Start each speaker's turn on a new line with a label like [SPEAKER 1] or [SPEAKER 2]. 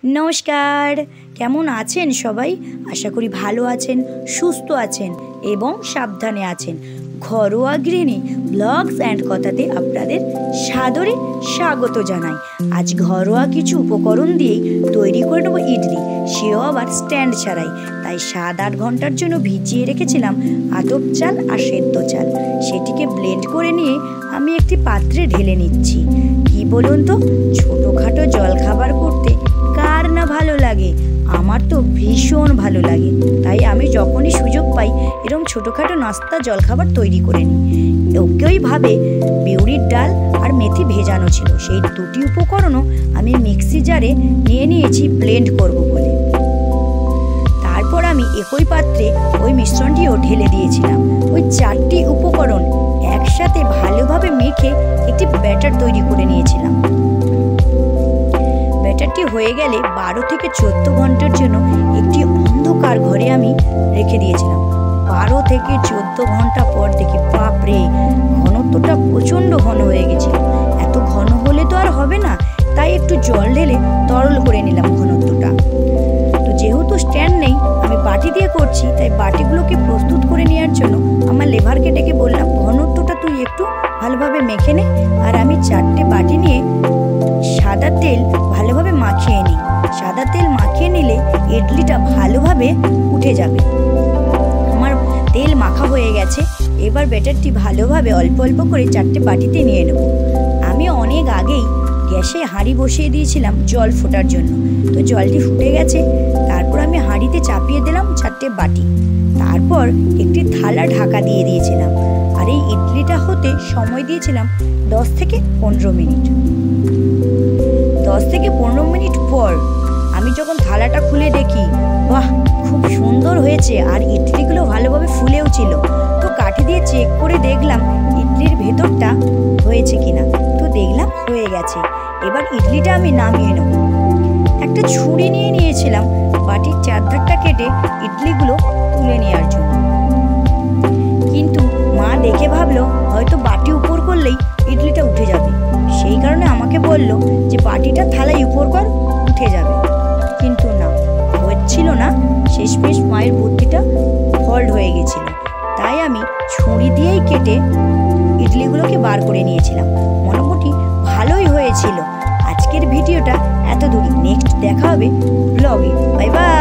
[SPEAKER 1] নমস্কার, কেমন আছেন সবাই? আশা করি ভালো আছেন, সুস্থ আছেন এবং সাবধানে আছেন। ঘরোয়া গৃহিণী ব্লগস অ্যান্ড কথাতে আপনাদের সাদরে স্বাগত জানাই। আজ ঘরোয়া কিছু উপকরণ দিয়েই তৈরি করে নেবো ইডলি, সেও আবার স্ট্যান্ড ছাড়াই। তাই 7-8 ঘন্টার জন্য ভিজিয়ে রেখেছিলাম আতপ চাল আর সেদ্ধ চাল। সেটিকে ব্লেন্ড করে নিয়ে আমি একটি পাত্রে ঢেলে নিচ্ছি। কি বলুন তো, ছোটোখাটো জলখাবার করতে কার না ভালো লাগে? আমার তো ভীষণ ভালো লাগে। তাই আমি যখনই সুযোগ পাই এরকম ছোটোখাটো নাস্তা জলখাবার তৈরি করে নিই। ওকেই ভাবে বিউলির ডাল আর মেথি ভেজানো ছিল, সেই দুটি উপকরণও আমি মিক্সি জারে নিয়ে নিয়েছি ব্লেন্ড করব বলে। তারপর আমি একই পাত্রে ওই মিশ্রণটিও ঢেলে দিয়েছিলাম। ওই 4টি উপকরণ একসাথে ভালোভাবে মেখে একটি ব্যাটার তৈরি করে নিয়েছিলাম। ব্যাটারটি হয়ে গেলে 12 থেকে 14 ঘন্টার জন্য একটি অন্ধকার ঘরে আমি রেখে দিয়েছিলাম। 12 থেকে 14 ঘন্টা পর দেখি বাপরে, ঘনত্বটা প্রচণ্ড ঘন হয়ে গেছিল। এত ঘন হলে তো আর হবে না, তাই একটু জল ঢেলে তরল করে নিলাম ঘনত্বটা। তো যেহেতু স্ট্যান্ড নেই, আমি বাটি দিয়ে করছি, তাই বাটিগুলোকে প্রস্তুত করে নেওয়ার জন্য আমার লেভারকে ডেকে বললাম, ঘনত্বটা তুই একটু ভালোভাবে মেখে নে, আর আমি 4টে বাটি নিয়ে সাদা তেল ভালোভাবে মাখিয়ে নিই। সাদা তেল মাখিয়ে নিলে ইডলিটা ভালোভাবে উঠে যাবে। আমার তেল মাখা হয়ে গেছে। এবার ব্যাটারটি ভালোভাবে অল্প অল্প করে 4টে বাটিতে নিয়ে নেব। আমি অনেক আগেই গ্যাসে হাঁড়ি বসিয়ে দিয়েছিলাম জল ফোটার জন্য। তো জলটি ফুটে গেছে। তারপর আমি হাঁড়িতে চাপিয়ে দিলাম 4টে বাটি। তারপর একটি থালা ঢাকা দিয়ে দিয়েছিলাম। আর এই ইডলিটা হতে সময় দিয়েছিলাম 10 থেকে 15 মিনিট। 10 থেকে 15 মিনিট পর আমি যখন থালাটা খুলে দেখি, বাহ, খুব সুন্দর হয়েছে, আর ইডলিগুলো ভালোভাবে ফুলেও ছিল। তো কাঠি দিয়ে চেক করে দেখলাম ইডলির ভেতরটা হয়েছে কিনা। তো দেখলাম হয়ে গেছে। এবার ইডলিটা আমি নামিয়ে নেব। একটা ছুরি নিয়ে নিয়েছিলাম বাটির চারধারটা কেটে ইডলিগুলো তুলে নেওয়ার জন্য। কিন্তু মা দেখে ভাবলো হয়তো বাটি উপর করলেই ইডলিটা উঠে যাবে, সেই কারণে আমাকে বলল যে বাটিটা থালায় উপর কর, উঠে যাবে। কিন্তু না, হচ্ছিল না। শেষমেশ মায়ের বুদ্ধিটা ফল্ট হয়ে গেছিল। তাই আমি ছুরি দিয়েই কেটে ইডলিগুলোকে বার করে নিয়েছিলাম। মোটামুটি ভালোই হয়েছিল। আজকের ভিডিওটা এত দূরই। নেক্সট দেখা হবে ব্লগে। Bye by.